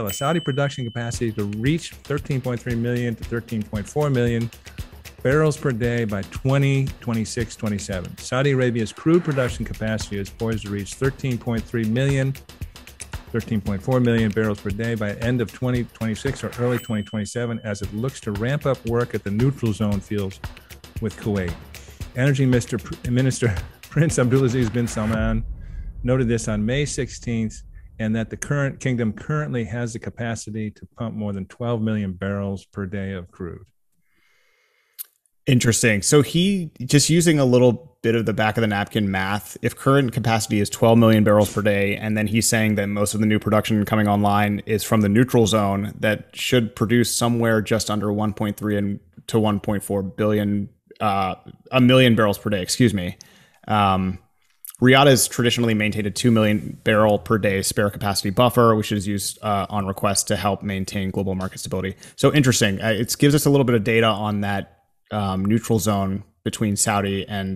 Saudi production capacity to reach 13.3 million to 13.4 million barrels per day by 2026-27. Saudi Arabia's crude production capacity is poised to reach 13.3 million, 13.4 million barrels per day by end of 2026 or early 2027 as it looks to ramp up work at the neutral zone fields with Kuwait. Energy Minister Prince Abdulaziz bin Salman noted this on May 16th, and that the current kingdom currently has the capacity to pump more than 12 million barrels per day of crude. Interesting. So he just using a little bit of the back of the napkin math, if current capacity is 12 million barrels per day, and then he's saying that most of the new production coming online is from the neutral zone, that should produce somewhere just under 1.3 and to 1.4 billion, a million barrels per day, excuse me. Riyadh has traditionally maintained a 2 million barrel per day spare capacity buffer, which is used on request to help maintain global market stability. So interesting. It gives us a little bit of data on that neutral zone between Saudi and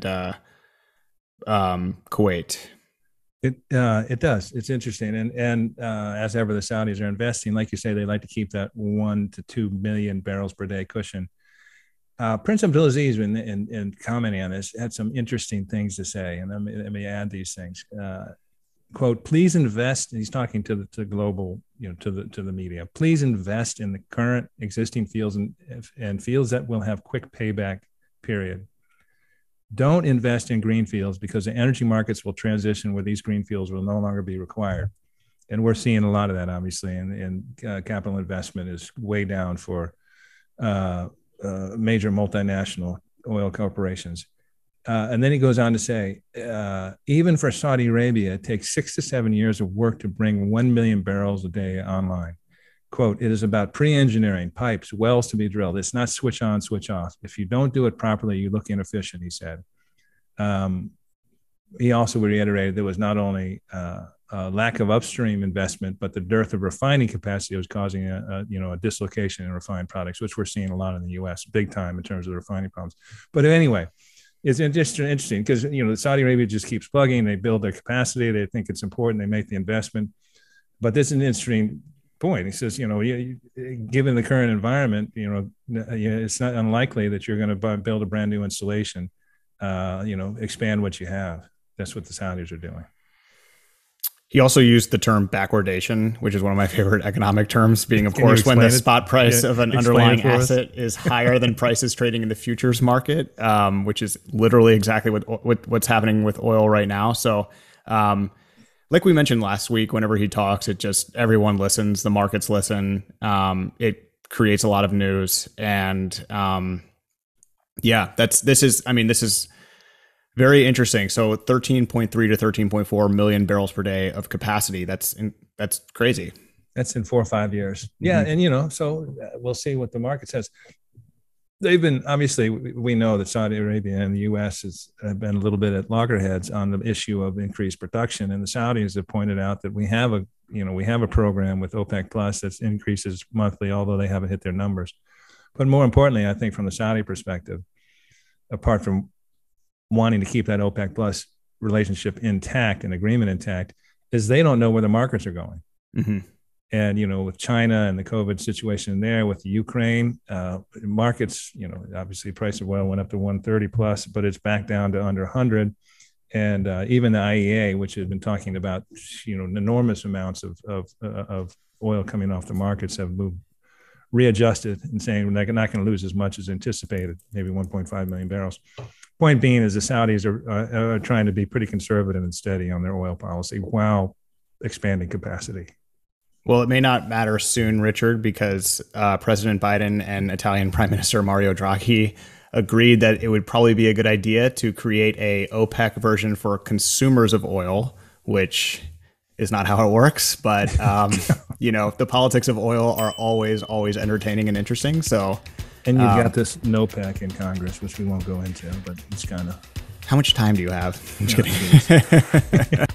Kuwait. It does. It's interesting, and as ever, the Saudis are investing. Like you say, they like to keep that 1 to 2 million barrels per day cushion. Prince Abdulaziz, in commenting on this, had some interesting things to say, and let me add these things. Quote, please invest. He's talking to global, to the media. Please invest in the current existing fields and fields that will have quick payback period. Don't invest in green fields because the energy markets will transition where these green fields will no longer be required. And we're seeing a lot of that, obviously, and capital investment is way down for major multinational oil corporations. And then he goes on to say, even for Saudi Arabia, it takes 6 to 7 years of work to bring 1 million barrels a day online. Quote, it is about pre-engineering, pipes, wells to be drilled. It's not switch on, switch off. If you don't do it properly, you look inefficient, he said. He also reiterated there was not only a lack of upstream investment, but the dearth of refining capacity was causing a dislocation in refined products, which we're seeing a lot in the U.S. big time in terms of the refining problems. But anyway, it's interesting because, Saudi Arabia just keeps plugging. They build their capacity. They think it's important. They make the investment. But this is an interesting point. He says, given the current environment, it's not unlikely that you're going to build a brand new installation, expand what you have. That's what the Saudis are doing. He also used the term backwardation, which is one of my favorite economic terms, being, of course, when the spot price of an underlying asset is higher than prices trading in the futures market, which is literally exactly what's happening with oil right now. So like we mentioned last week, whenever he talks, everyone listens, the markets listen. It creates a lot of news. And this is very interesting. So 13.3 to 13.4 million barrels per day of capacity. That's crazy. That's in 4 or 5 years. Yeah. Mm-hmm. And, so we'll see what the market says. They've been, obviously, we know that Saudi Arabia and the U.S. have been a little bit at loggerheads on the issue of increased production. And the Saudis have pointed out that we have a program with OPEC Plus that increases monthly, although they haven't hit their numbers. But more importantly, I think from the Saudi perspective, apart from wanting to keep that OPEC Plus relationship intact and agreement intact, is they don't know where the markets are going. Mm-hmm. And, with China and the COVID situation there, with the Ukraine markets, obviously price of oil went up to 130 plus, but it's back down to under 100. And even the IEA, which has been talking about, enormous amounts of oil coming off the markets, have readjusted and saying they're not going to lose as much as anticipated, maybe 1.5 million barrels. Point being is the Saudis are trying to be pretty conservative and steady on their oil policy while expanding capacity. Well, it may not matter soon, Richard, because President Biden and Italian Prime Minister Mario Draghi agreed that it would probably be a good idea to create a OPEC version for consumers of oil, which is not how it works. But, the politics of oil are always entertaining and interesting. So, and you've got this NOPEC in Congress, which we won't go into, but it's kind of. How much time do you have? I'm just kidding.